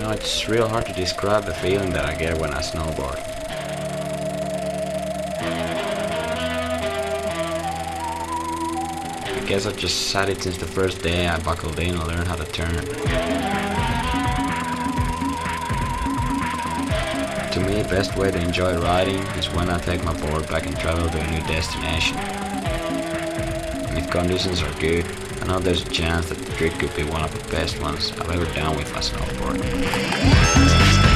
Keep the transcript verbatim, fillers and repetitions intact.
know, it's real hard to describe the feeling that I get when I snowboard. I guess I've just sat it since the first day I buckled in and learned how to turn. To me, the best way to enjoy riding is when I take my board back and travel to a new destination. And if conditions are good, I know there's a chance that the trip could be one of the best ones I've ever done with my snowboard.